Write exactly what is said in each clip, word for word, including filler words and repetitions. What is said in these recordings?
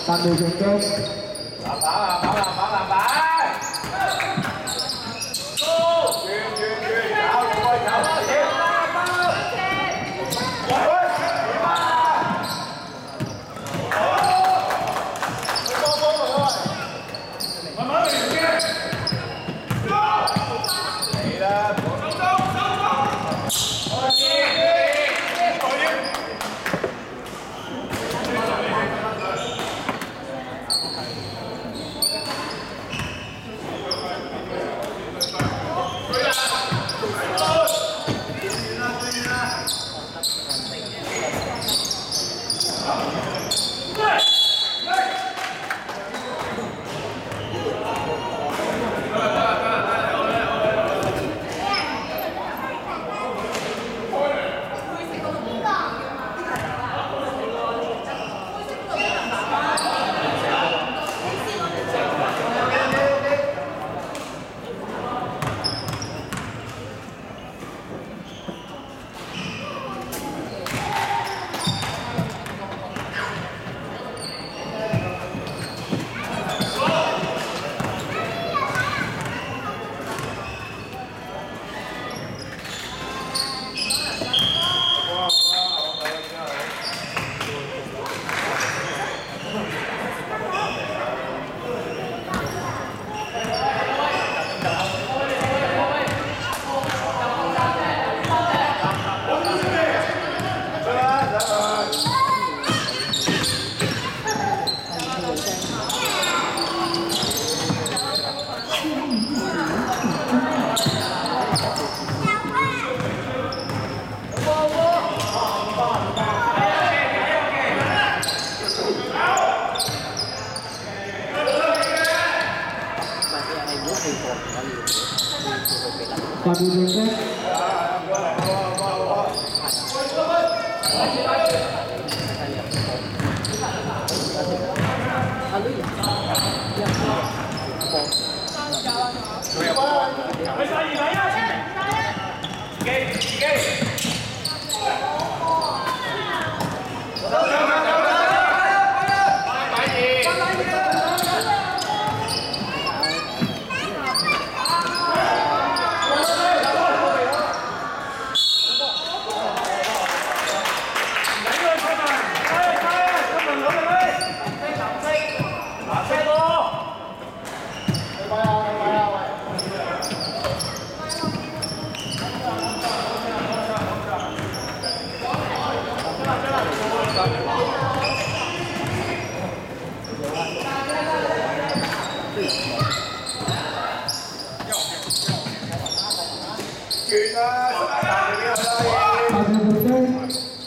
八度成功。 打板啊，打板，打板板。走，去去去，搞过搞过，行。喂喂，你妈！哦，高高的喂，慢慢嚟先。嚟啦，走走走走。我先。 八度成功。 快上一排呀！给给。 完啦，大力啲啦， 八度成功。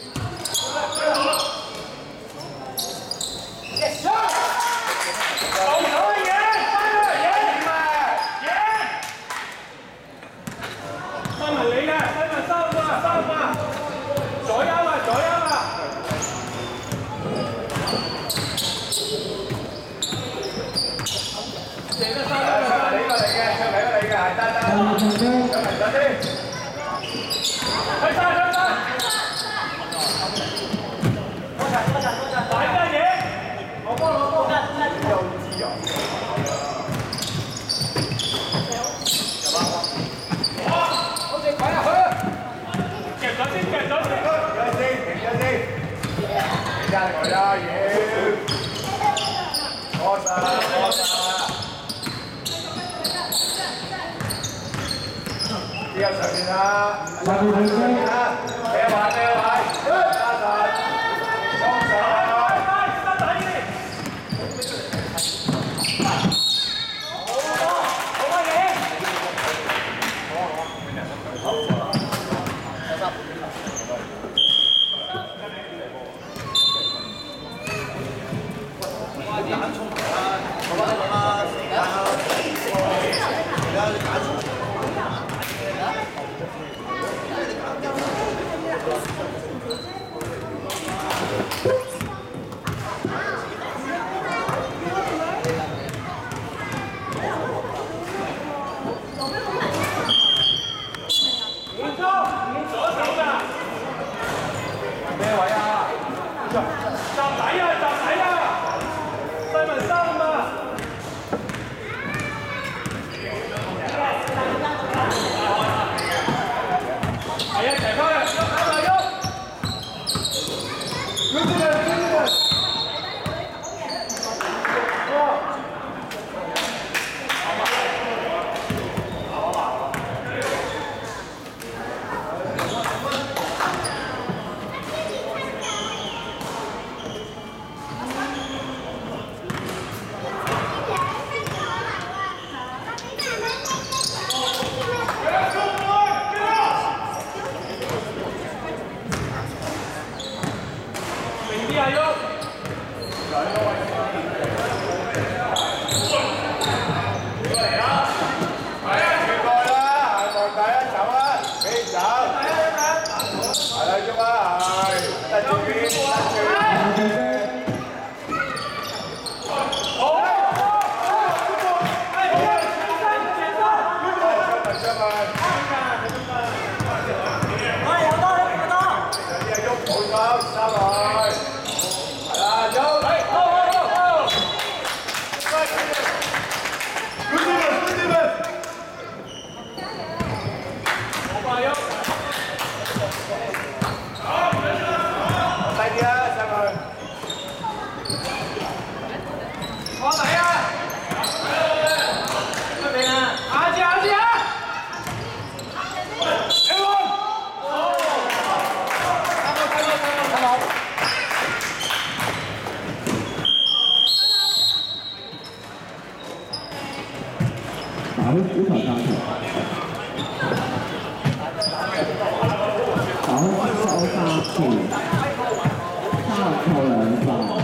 加佢啦，要多晒多晒，呢個上面啦，上面啦，咩話咩話，加晒，裝上。 揀打回主场杀球，打回超杀球，杀球兩分。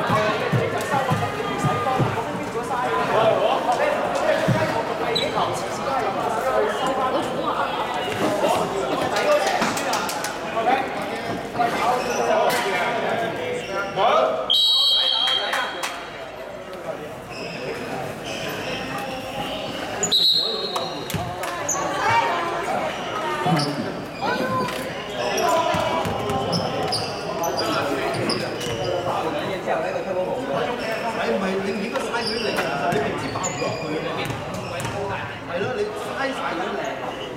係唔係你應該嘥佢嚟啊？你明知爆唔落去嘅，係咯，你嘥晒佢嚟。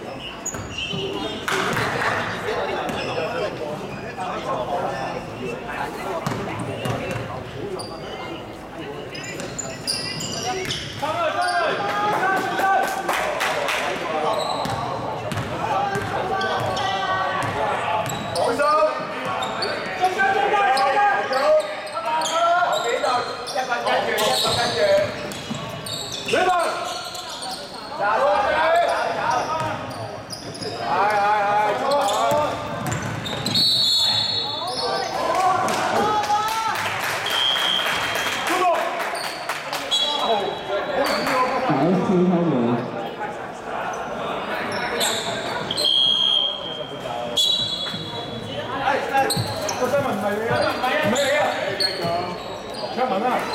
個新聞唔係你啊，唔係你啊，昌文啊，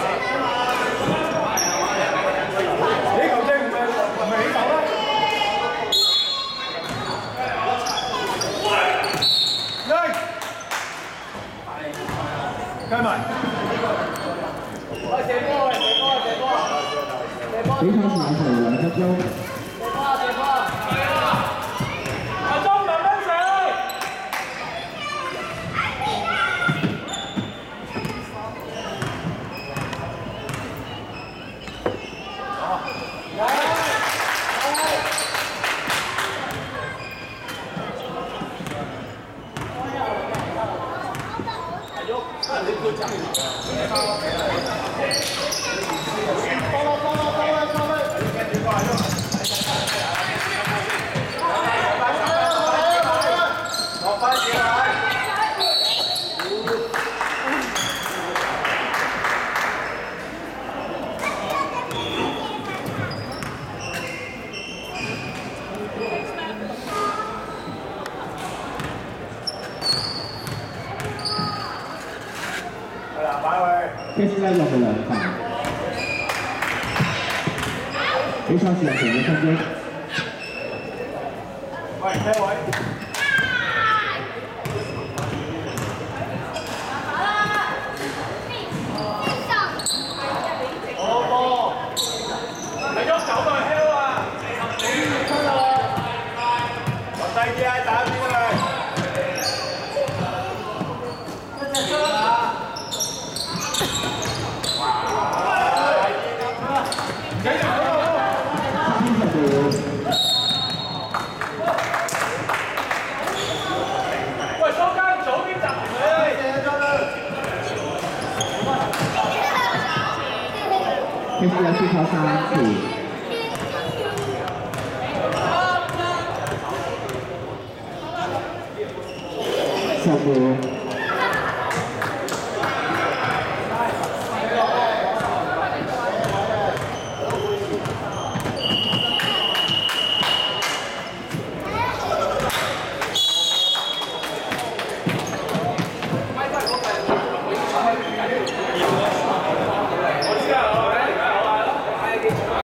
你球證唔係唔係你手啦？嚟，跟埋。喂，射波喂，射波射波射波！ 比賽時間兩分鐘。 射波啊射波啊！係啊！阿鐘慢慢射。 K C 咧落去兩分，比賽時間剩一分鐘。 喂，車位。好波，你喐手咪敲啊！落低啲啊，打邊啊！喂，蘇間早啲集佢。 K C 有輸球三次。十分。